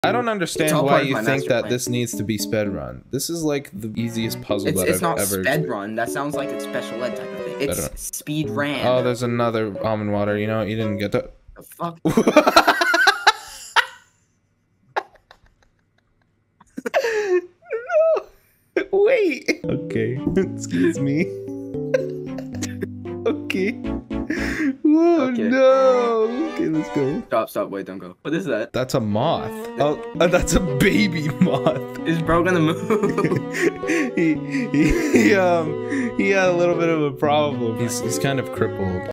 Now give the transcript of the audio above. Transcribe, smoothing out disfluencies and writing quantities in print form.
I don't understand why you think that this needs to be sped run. This is like the easiest puzzle that I've ever... It's not sped run. That sounds like it's special ed type of thing. It's speed ran. Oh, there's another almond water. You know, you didn't get that. The fuck? No. Wait. Okay. Excuse me. Okay. Oh okay. No. Okay, let's go. Stop. Wait, don't go. What is that? That's a moth. Oh, that's a baby moth. Is bro gonna move? he had a little bit of a problem. He's kind of crippled.